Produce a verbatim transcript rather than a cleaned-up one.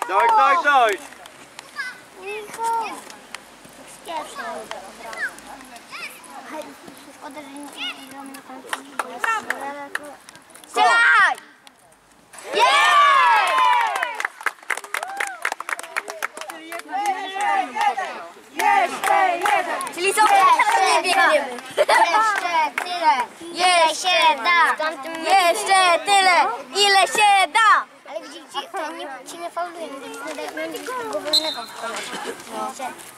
Dojdź, dojdź, dojdź! Szkoda, że nie gramy na końcu. Strzelaj! Jeszcze jeden! Czyli co? Nie biegniemy. Jeszcze tyle! Ile się da! Jeszcze tyle, ile się da! Ale widzicie, to nie, ci nie faulują, nie dajmy nikogo wolnego w kole.